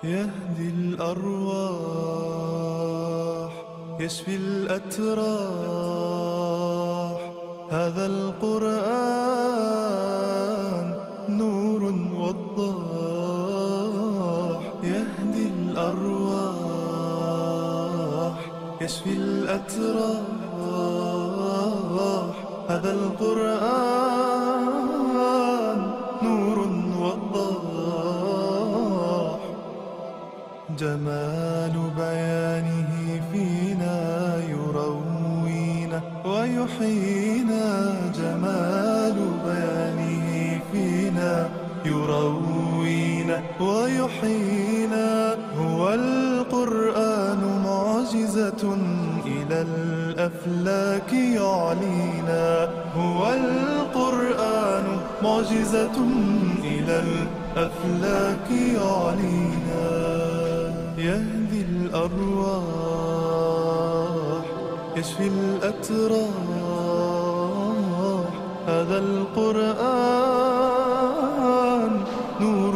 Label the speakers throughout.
Speaker 1: يهدي الأرواح يشفي الأتراح هذا القرآن نور وضاح يهدي الأرواح يشفي الأتراح هذا القرآن نور وضاح جمال بيانه فينا يروينا ويحيينا جمال بيانه فينا يروينا ويحيينا هو القرآن معجزة إلى الأفلاك يعلينا هو القرآن معجزة إلى الأفلاك يعلينا يهدي الأرواح يشفي الأتراح هذا القرآن نور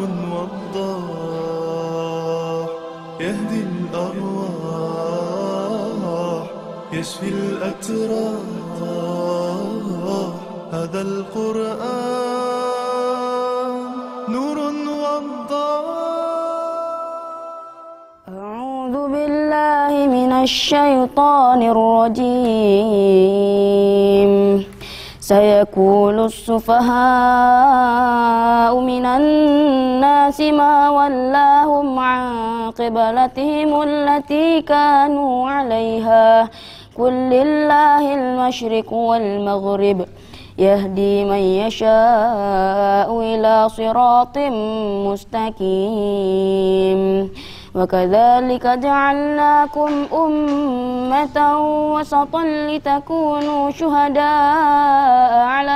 Speaker 1: وضاح يهدي الأرواح يشفي الأتراح هذا القرآن نور وضاح.
Speaker 2: أعوذ بالله من الشيطان الرجيم. سيقول السفهاء من الناس ما ولاهم عن قبلتهم التي كانوا عليها قل لله المشرق والمغرب يهدي من يشاء إلى صراط مستقيم وكذلك جعلناكم أمة وسطا لتكونوا شهداء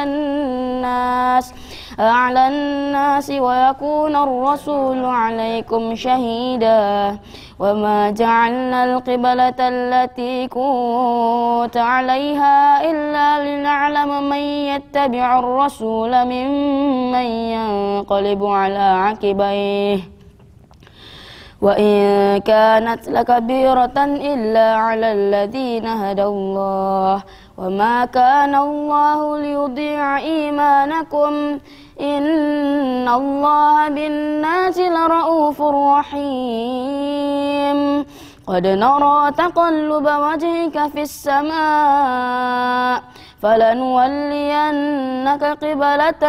Speaker 2: على الناس ويكون الرسول عليكم شهيدا وما جعلنا القبلة التي كنت عليها إلا لنعلم من يتبع الرسول ممن ينقلب على عقبيه وإن كانت لكبيرة إلا على الذين هدى الله وما كان الله ليضيع إيمانكم إن الله بالناس لرؤوف رحيم قد نرى تقلب وجهك في السماء فلنولينك قبلة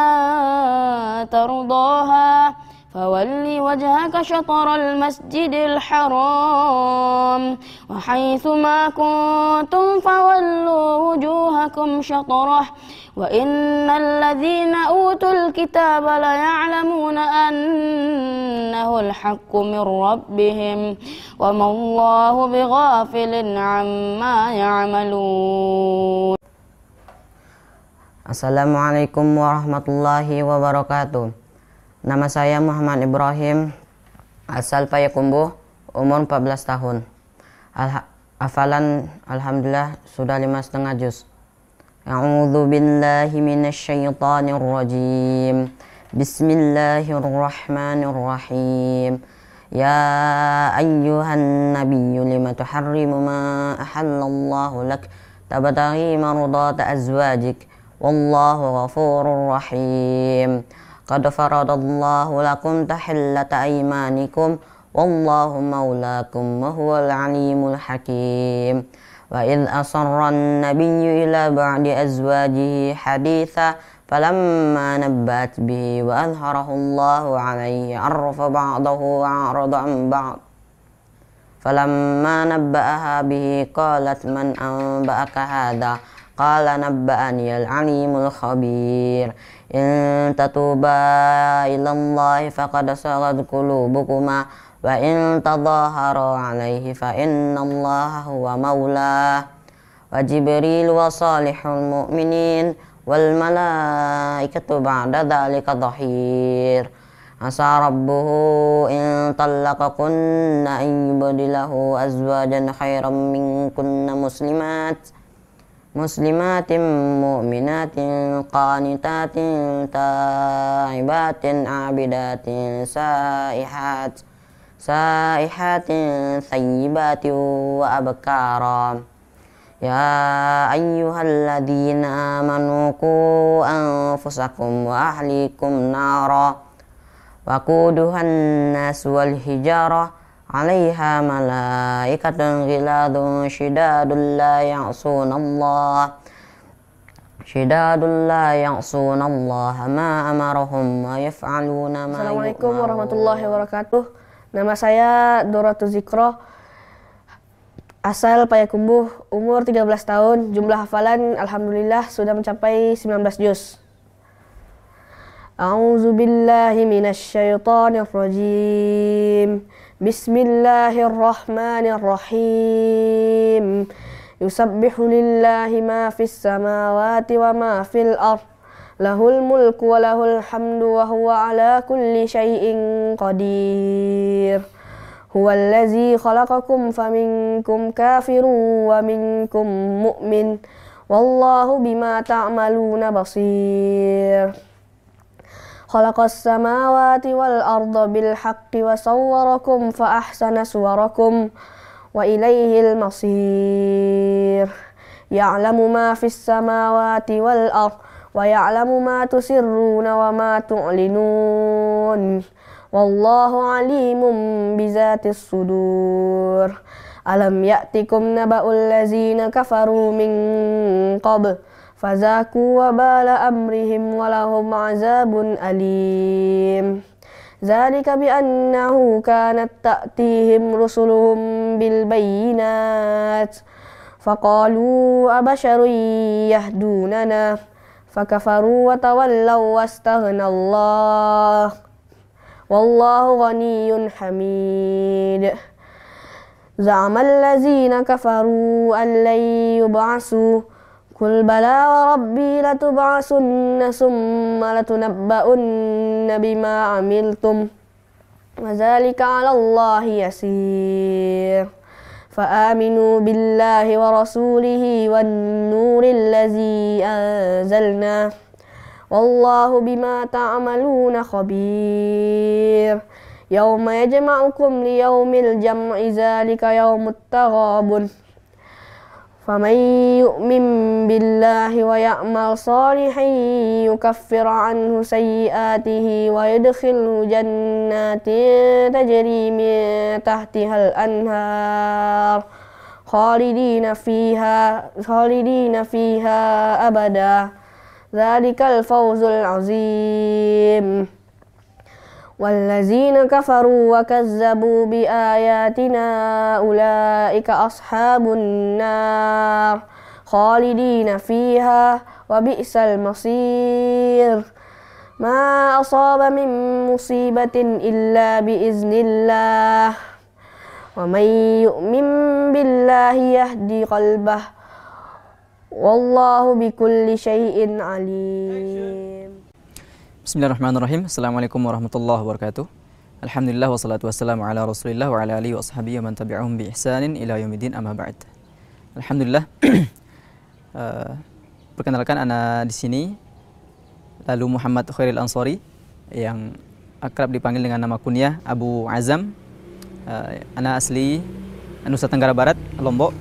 Speaker 2: ترضاها فول وجهك شطر المسجد الحرام وحيث ما كنتم فولوا وجوهكم شطره وإن الذين أوتوا الكتاب ليعلمون أنه الحق من ربهم وما الله بغافل عما يعملون.
Speaker 3: Assalamualaikum warahmatullahi wabarakatuh. Nama saya Muhammad Ibrahim, asal Payakumbuh, umur 14 tahun. Hafalan alhamdulillah sudah 5,5 juz. A'udzu billahi minasyaitonir rajim. Bismillahirrahmanirrahim. Ya ayyuhan nabiyyu lima tuharrimu ma ahallallahu lak tabtaghi mardata azwajik wallahu ghafurur rahim. Qad faradallahu lakum tahillata aymanikum wallahu maulakum wa huwal alimul hakim. Wa idh asarra an-nabiyyu ila ba'di azwajihi haditha falamma nabbat bihi wa adhharahu Allahu alayhi arrafa ba'dahu wa a'rada an ba'd. Falamma nabba'aha bihi qalat man anba'aka hadha qala nabba'ani al-alimul khabir. In tatuba ilallahi faqad sagat qulubukuma wa in tadahara alaihi fa innallaha huwa maulah wa Jibril wa salihul mu'minin wal malaikatu ba'da dhalika dhahir. Asa rabbuhu in talaqakunna an yubdilahu azwajan khairan minkunna muslimatin mu'minatin qanitatin ta'ibatin abidatin saihatin thayyibatin wa abkara. Ya ayyuhalladzina amanu qu anfusakum wa ahlikum nara waquduhan nas wal hijarah 'alaiha malaikatun ghiladun syidadul la ya'sunallaha ma amarahum wa yaf'aluna ma yu'marun.
Speaker 4: Assalamualaikum warahmatullahi wabarakatuh. Nama saya Doratul Zikro, asal Payakumbuh, umur 13 tahun, jumlah hafalan alhamdulillah sudah mencapai 19 juz. A'udzu billahi minasy syaithanir rajim. Bismillahirrahmanirrahim. Yusabbihu lillahi ma fis samawati wa ma fil ardh. Lahul mulku wa lahul hamdu wa huwa ala kulli syai'in qadir. Huwallazi khalaqakum faminkum kafirun wa minkum mu'min. Wallahu bima ta'maluna basir. Khalaqas samawati wal arda bil haqqi wa sawwarakum fa ahsana suwarakum wa ilaihil masir. Ya'lamu ma fis samawati wal arda wa ya'lamu ma tusirruna wa ma tu'linun. Wallahu alimun bizatis sudur. Alam ya'tikum naba'ul ladzina kafaru min qabl fazaku wabala amrihim walahum azabun alim. Zalika bi'annahu kanat ta'tihim rusuluhum bil bayyinat faqalu abasharun yahdunana fakafaru wa tawallaw wastaghna wallahu ghaniyyun hamid. Za'amal ladzina kafaru an lan yub'asu qul bala wa rabbi latub'asunna summa latunabba'unna bima 'amiltum wa dzalika 'ala Allahi yasir. Fa'aminu billahi wa rasulihi wan nuril ladzi anzalna wallahu bima ta'maluna khabir. Yauma yajma'ukum liyaumil jam'i dzalika yaumut taghabun. Faman yu'min billahi wa ya'mal salihan yukaffir anhu sayyi'atihi wa yudkhilhu jannatin tajri min tahtihal anhar khalidina fiha abada. Dzalikal fawzul azim. Wallazina kafaru wa kazzabu bi ayatina ulaika ashabun nar khalidina fiha wa bi'sal masir. Ma asaba min musibatin illa bi iznillah wa man yu'min billahi yahdi qalbah wallahu bikulli syai'in alim.
Speaker 5: Bismillahirrahmanirrahim. Assalamualaikum warahmatullahi wabarakatuh. Alhamdulillah wassalatu wassalamu ala Rasulillah wa ala alihi wa sahbihi wa man tabi'ahum bi ihsanin ila yaumiddin amma ba'd. Alhamdulillah. Perkenalkan ana di sini lalu Muhammad Khairil Ansari yang akrab dipanggil dengan nama kunyah Abu Azam. Ana asli Nusa Tenggara Barat, Lombok.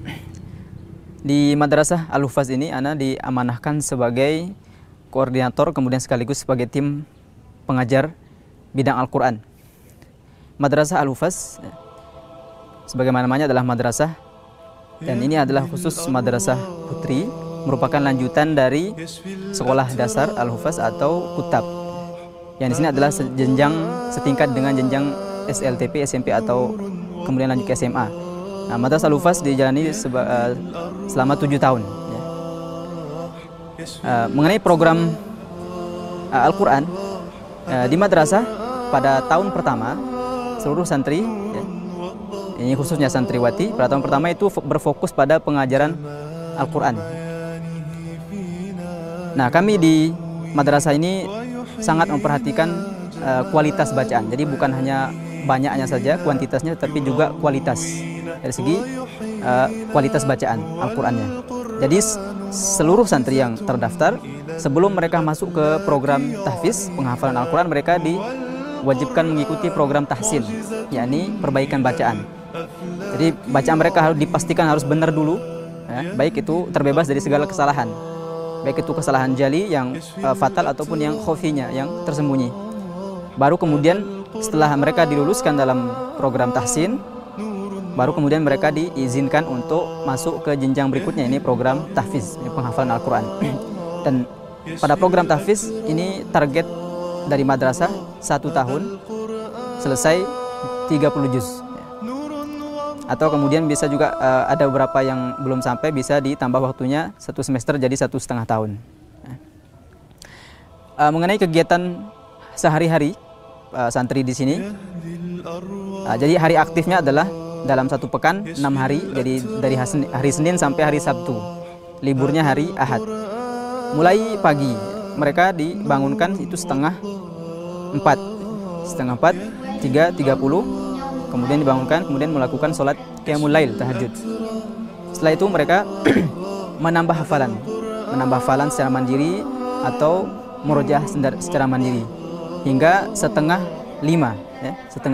Speaker 5: Di Madrasah Huffazh ini ana diamanahkan sebagai koordinator kemudian sekaligus sebagai tim pengajar bidang Al-Quran. Madrasah Huffazh sebagaimana namanya adalah madrasah dan ini adalah khusus madrasah putri, merupakan lanjutan dari sekolah dasar Huffazh atau kutab. Yang di sini adalah jenjang setingkat dengan jenjang SLTP, SMP atau kemudian lanjut ke SMA. Nah, Madrasah Huffazh dijalani selama 7 tahun. Ya. Mengenai program Al-Quran di madrasah pada tahun pertama seluruh santri, ya, ini khususnya Santriwati, pada tahun pertama itu berfokus pada pengajaran Al-Quran. Nah, kami di madrasah ini sangat memperhatikan kualitas bacaan. Jadi bukan hanya banyaknya saja kuantitasnya, tapi juga kualitas dari segi kualitas bacaan Al-Qurannya. Jadi seluruh santri yang terdaftar sebelum mereka masuk ke program tahfiz penghafalan Al-Quran, mereka diwajibkan mengikuti program tahsin. yakni perbaikan bacaan. Jadi bacaan mereka harus dipastikan harus benar dulu, ya, baik itu terbebas dari segala kesalahan, baik itu kesalahan jali yang fatal ataupun yang khofinya, yang tersembunyi. Baru kemudian setelah mereka diluluskan dalam program tahsin, baru kemudian mereka diizinkan untuk masuk ke jenjang berikutnya, ini program tahfiz, ini penghafalan Al-Quran. Dan pada program tahfiz ini target dari madrasah 1 tahun selesai 30 juz. Atau kemudian bisa juga ada beberapa yang belum sampai, bisa ditambah waktunya 1 semester jadi 1,5 tahun. Mengenai kegiatan sehari-hari santri di sini, jadi hari aktifnya adalah dalam 1 pekan 6 hari, jadi dari hari Senin sampai hari Sabtu. Liburnya hari Ahad. Mulai pagi mereka dibangunkan itu setengah 4, 3:30. Kemudian dibangunkan, kemudian melakukan sholat qiyamul lail, tahajud. Setelah itu mereka menambah hafalan secara mandiri atau murojaah secara mandiri hingga setengah 5, ya,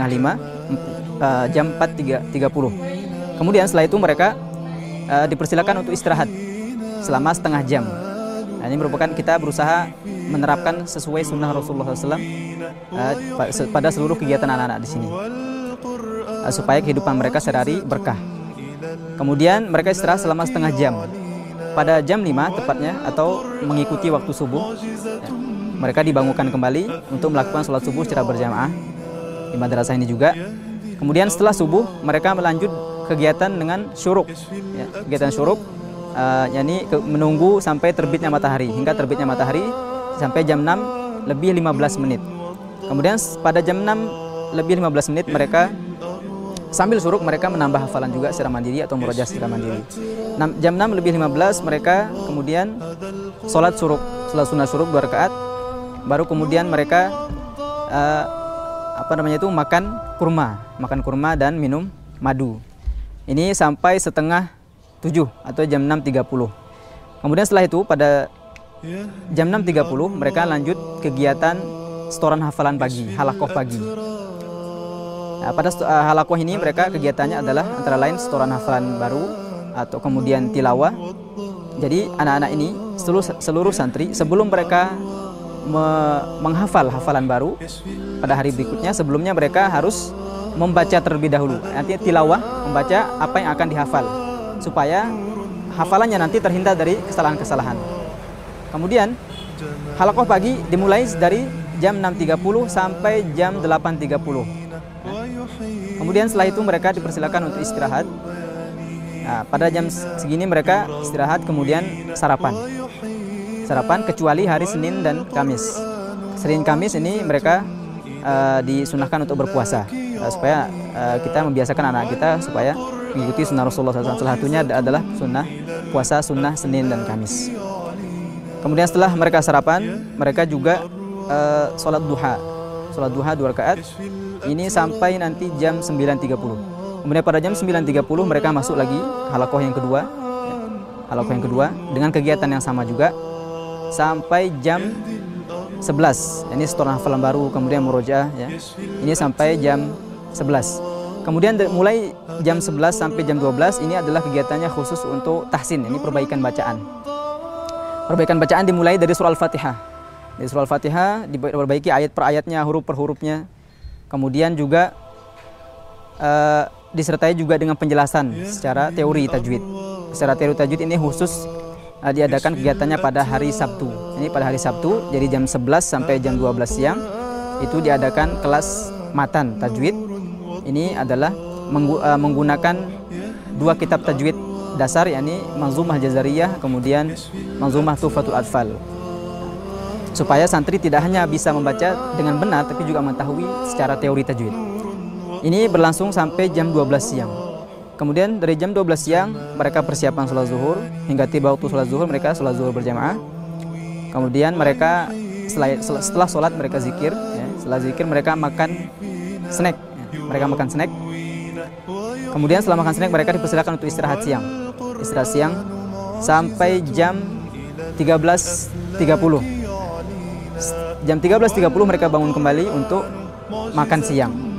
Speaker 5: jam 4:30. Kemudian setelah itu mereka dipersilakan untuk istirahat selama setengah jam. Nah, ini merupakan kita berusaha menerapkan sesuai sunnah Rasulullah SAW pada seluruh kegiatan anak-anak di sini, supaya kehidupan mereka sehari-hari berkah. Kemudian mereka istirahat selama setengah jam. Pada jam 5 tepatnya atau mengikuti waktu subuh, ya, mereka dibangunkan kembali untuk melakukan sholat subuh secara berjamaah di madrasah ini juga. Kemudian setelah subuh mereka melanjut kegiatan dengan syuruk, ya, kegiatan syuruk, yakni menunggu sampai terbitnya matahari, hingga terbitnya matahari sampai jam 6:15. Kemudian pada jam 6:15 mereka sambil syuruk mereka menambah hafalan juga secara mandiri atau murojaah secara mandiri. Jam 6:15 mereka kemudian sholat sunnah syuruk 2 rakaat. Baru kemudian mereka makan kurma dan minum madu. Ini sampai setengah 7 atau jam 6:30. Kemudian setelah itu pada jam 6:30 mereka lanjut kegiatan setoran hafalan pagi, halakoh pagi. Nah, pada halakoh ini mereka kegiatannya adalah antara lain setoran hafalan baru atau kemudian tilawah. Jadi anak-anak ini seluruh santri sebelum mereka menghafal hafalan baru pada hari berikutnya, sebelumnya mereka harus membaca terlebih dahulu. Nanti tilawah, membaca apa yang akan dihafal supaya hafalannya nanti terhindar dari kesalahan-kesalahan. Kemudian halakoh pagi dimulai dari jam 6:30 sampai jam 8:30. Kemudian setelah itu mereka dipersilakan untuk istirahat. Nah, pada jam segini mereka istirahat, kemudian sarapan kecuali hari Senin dan Kamis. Senin Kamis ini mereka disunahkan untuk berpuasa, supaya kita membiasakan anak kita supaya mengikuti sunnah Rasulullah SAW. Salah satunya adalah puasa sunnah Senin dan Kamis. Kemudian setelah mereka sarapan, mereka juga sholat duha 2 rakaat. Ini sampai nanti jam 9:30. Kemudian pada jam 9:30 mereka masuk lagi halakoh yang kedua, dengan kegiatan yang sama juga sampai jam 11. Ini setoran hafalan baru, kemudian murojaah, ya. Ini sampai jam 11. Kemudian mulai jam 11 sampai jam 12 ini adalah kegiatannya khusus untuk tahsin, ini perbaikan bacaan. Perbaikan bacaan dimulai dari surah Al-Fatihah. Dari surah Al-Fatihah diperbaiki ayat per ayatnya, huruf per hurufnya. Kemudian juga disertai juga dengan penjelasan secara teori tajwid. Secara teori tajwid ini khusus diadakan kegiatannya pada hari Sabtu. Ini pada hari Sabtu, jadi jam 11 sampai jam 12 siang itu diadakan kelas matan tajwid. Ini adalah menggunakan 2 kitab tajwid dasar, yakni Manzumah Jazariyah, kemudian Manzumah Tuhfatul Atfal. Supaya santri tidak hanya bisa membaca dengan benar, tapi juga mengetahui secara teori tajwid. Ini berlangsung sampai jam 12 siang. Kemudian dari jam 12 siang mereka persiapan sholat zuhur, hingga tiba waktu sholat zuhur mereka sholat zuhur berjamaah. Kemudian mereka setelah sholat mereka zikir, ya. Setelah zikir mereka makan snack, ya. Mereka makan snack. Kemudian setelah makan snack mereka dipersilakan untuk istirahat siang sampai jam 13.30. Jam 13.30 mereka bangun kembali untuk makan siang.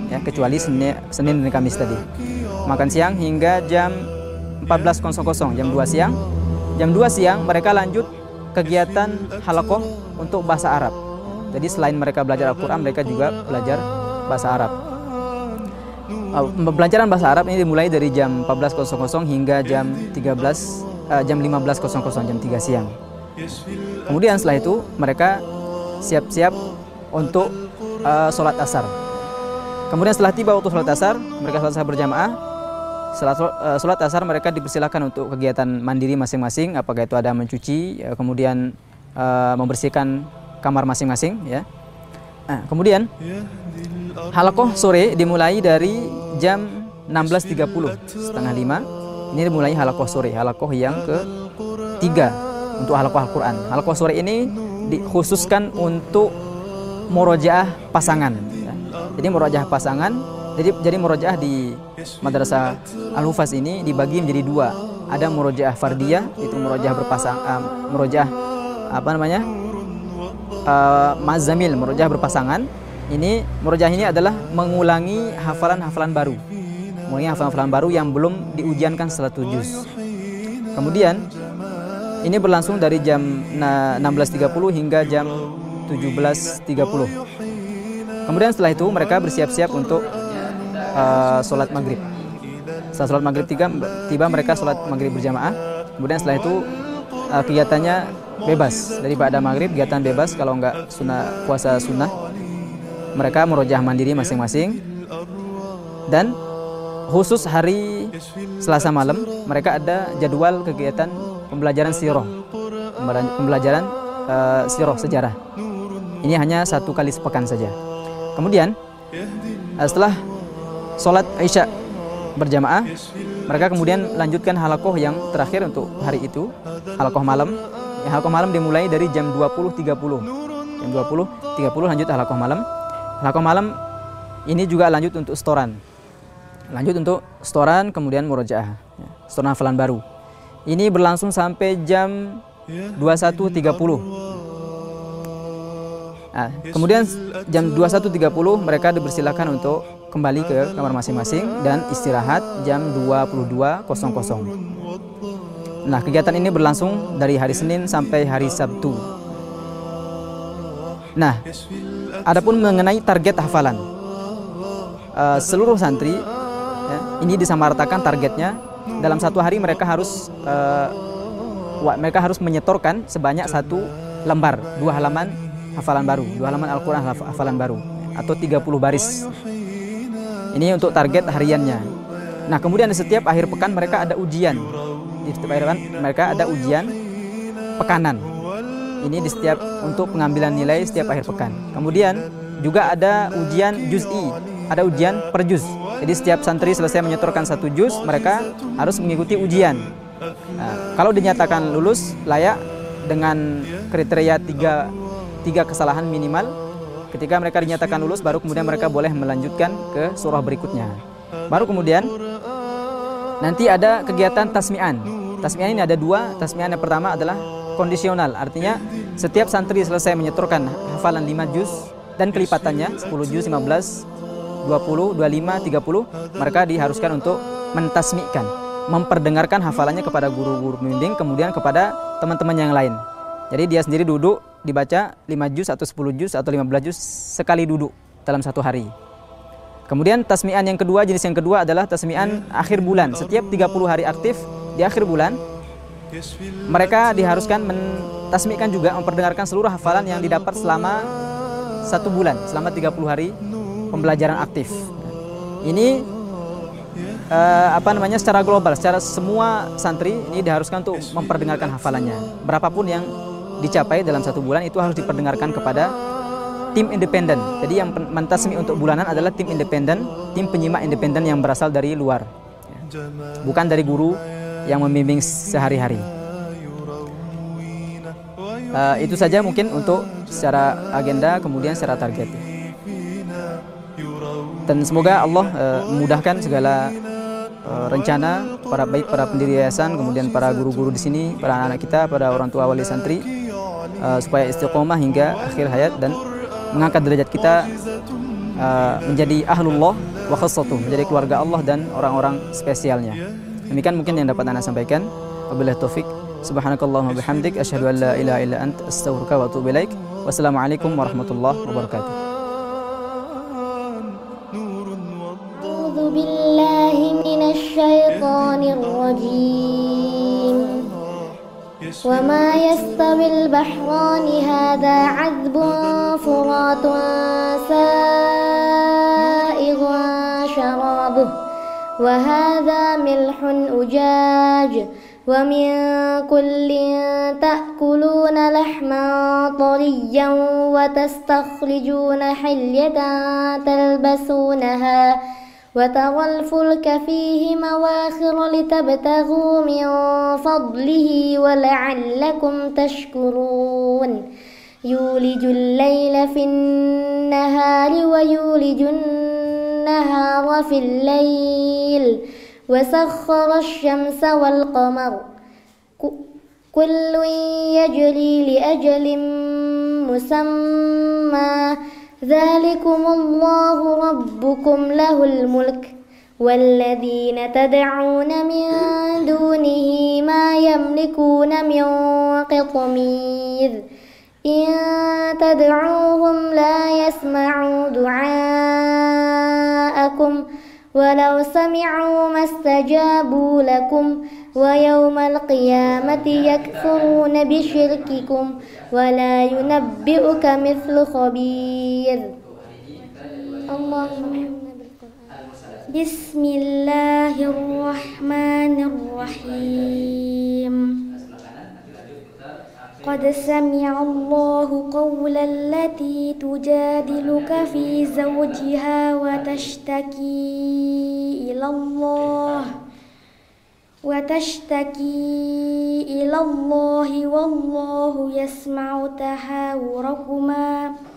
Speaker 5: ya, kecuali Senin dan Kamis tadi. Makan siang hingga jam 14.00, jam 2 siang. Jam 2 siang mereka lanjut kegiatan halaqah untuk bahasa Arab. Jadi selain mereka belajar Al-Quran, mereka juga belajar bahasa Arab. Pembelajaran bahasa Arab ini dimulai dari jam 14.00 hingga jam 15.00, jam 3 siang. Kemudian setelah itu mereka siap-siap untuk sholat asar. Kemudian setelah tiba waktu sholat asar, mereka sholat asar berjamaah. Setelah sholat asar mereka dipersilakan untuk kegiatan mandiri masing-masing, apakah itu ada mencuci, kemudian membersihkan kamar masing-masing, ya. Nah, kemudian halaqah sore dimulai dari jam 16.30, setengah 5. Ini dimulai halaqah sore, halaqah yang ketiga untuk halaqah Al-Quran. Halaqah sore ini dikhususkan untuk murojaah pasangan, ya. Jadi murojaah pasangan, jadi murojaah di Madrasah Huffazh ini dibagi menjadi dua. Ada murojaah fardiyah, itu murojaah murojaah mazamil, murojaah berpasangan. Ini murojaah ini adalah mengulangi hafalan-hafalan baru. Mengulangi hafalan-hafalan baru yang belum diujiankan setelah 7 juz. Kemudian ini berlangsung dari jam 16.30 hingga jam 17.30. Kemudian setelah itu mereka bersiap-siap untuk sholat maghrib. Setelah sholat maghrib tiba mereka sholat maghrib berjamaah. Kemudian setelah itu kegiatannya bebas. Dari ba'da maghrib kegiatan bebas, kalau enggak puasa sunnah mereka murojaah mandiri masing-masing. Dan khusus hari Selasa malam mereka ada jadwal kegiatan pembelajaran sirah, pembelajaran sirah, sejarah. Ini hanya 1 kali sepekan saja. Kemudian setelah sholat Isya berjamaah, mereka kemudian lanjutkan halaqah yang terakhir untuk hari itu, halaqah malam. Halaqah malam dimulai dari jam 20.30. Jam 20.30 lanjut halaqah malam. Halaqah malam ini juga lanjut untuk setoran. Lanjut untuk setoran, kemudian murojaah, ya, setoran hafalan baru. Ini berlangsung sampai jam 21.30. Nah, kemudian jam 21.30 mereka dipersilakan untuk kembali ke kamar masing-masing dan istirahat jam 22.00. Nah, kegiatan ini berlangsung dari hari Senin sampai hari Sabtu. Nah, adapun mengenai target hafalan, seluruh santri, ya, ini disamaratakan targetnya. Dalam 1 hari mereka harus menyetorkan sebanyak 1 lembar, 2 halaman hafalan baru, 2 halaman Al-Quran hafalan baru, atau 30 baris. Ini untuk target hariannya. Nah, kemudian di setiap akhir pekan mereka ada ujian. Di setiap akhir pekan mereka ada ujian pekanan. Ini di setiap untuk pengambilan nilai setiap akhir pekan. Kemudian juga ada ujian juz'i, ada ujian per juz. Jadi setiap santri selesai menyetorkan 1 juz, mereka harus mengikuti ujian. Nah, kalau dinyatakan lulus layak dengan kriteria 3 kesalahan minimal, ketika mereka dinyatakan lulus, baru kemudian mereka boleh melanjutkan ke surah berikutnya. Baru kemudian nanti ada kegiatan tasmi'an. Tasmi'an ini ada 2. Tasmi'an yang pertama adalah kondisional, artinya setiap santri selesai menyetorkan hafalan 5 juz dan kelipatannya 10 juz, 15, 20, 25, 30, mereka diharuskan untuk mentasmi'kan, memperdengarkan hafalannya kepada guru-guru pembimbing, kemudian kepada teman-teman yang lain. Jadi dia sendiri duduk dibaca 5 juz atau 10 juz atau 15 juz sekali duduk dalam 1 hari. Kemudian tasmi'an yang kedua, jenis yang kedua adalah tasmi'an akhir bulan. Setiap 30 hari aktif di akhir bulan mereka diharuskan mentasmi'kan juga, memperdengarkan seluruh hafalan yang didapat selama 1 bulan, selama 30 hari pembelajaran aktif. Ini secara global, secara semua santri ini diharuskan untuk memperdengarkan hafalannya. Berapapun yang dicapai dalam 1 bulan itu harus diperdengarkan kepada tim independen. Jadi yang mentasmi untuk bulanan adalah tim independen, tim penyimak independen yang berasal dari luar, bukan dari guru yang membimbing sehari-hari. Itu saja mungkin untuk secara agenda, kemudian secara target. Dan semoga Allah memudahkan segala rencana baik para pendiri yayasan, kemudian para guru-guru di sini, para anak-anak kita, para orang tua wali santri, supaya istiqomah hingga akhir hayat dan mengangkat derajat kita menjadi ahlullah wa khassatuh, menjadi keluarga Allah dan orang-orang spesialnya. Demikian mungkin yang dapat Anda sampaikan. Wabillahi taufik. Subhanakallahumma bihamdik asyhadu an la ilaha illa anta astaghfiruka wa atubu ilaik. Wassalamualaikum warahmatullahi wabarakatuh.
Speaker 6: أعوذ بالله من الشيطان الرجيم وما يستوي البحران هذا عذب فرات سائغ شرابه وهذا ملح أجاج ومن كل تأكلون لحما طريا وتستخرجون حلية تلبسونها وترى الفلك فيه مواخر لتبتغوا من فضله ولعلكم تشكرون يولج الليل في النهار ويولج النهار في الليل وسخر الشمس والقمر كل يجري لأجل مسمى ذلكم الله ربكم له الملك والذين تدعون من دونه ما يملكون من قطمير إن تدعوهم لا يسمعوا دعاءكم ولو سمعوا ما استجابوا لكم ويوم القيامة يكفرون بشرككم ولا ينبئك مثل خبير. اللهم بسم الله الرحمن الرحيم. قد سمع الله قول التي تجادلك في زوجها وتشتكي إلى الله والله يسمع تحاوركما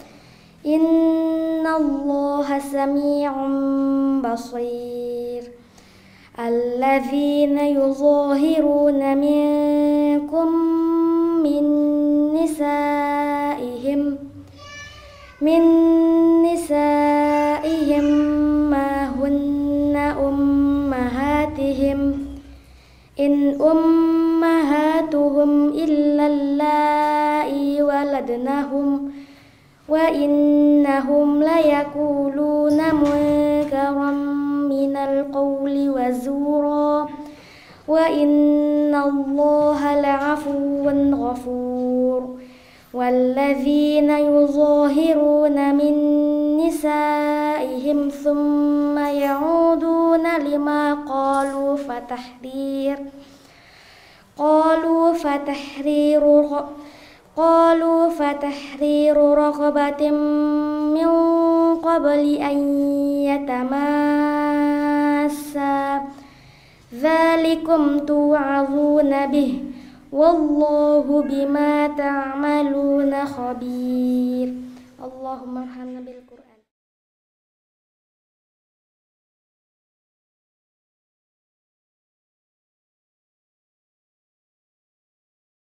Speaker 6: إن الله سميع بصير. الذين يظاهرون منكم من نسائهم ما هن أمهاتهم إن أمهاتهم إلا اللائي ولدنهم وإنهم ليقولون منكرا من القول وزورا وإن الله لعفو غفور. والذين يظاهرون من نسائهم ثم يعودون لما قالوا فتحرير رقبة من قبل أن يتماسا ذلكم توعظون به والله بما تعملون خبير. اللهم ارحمنا بالقرآن.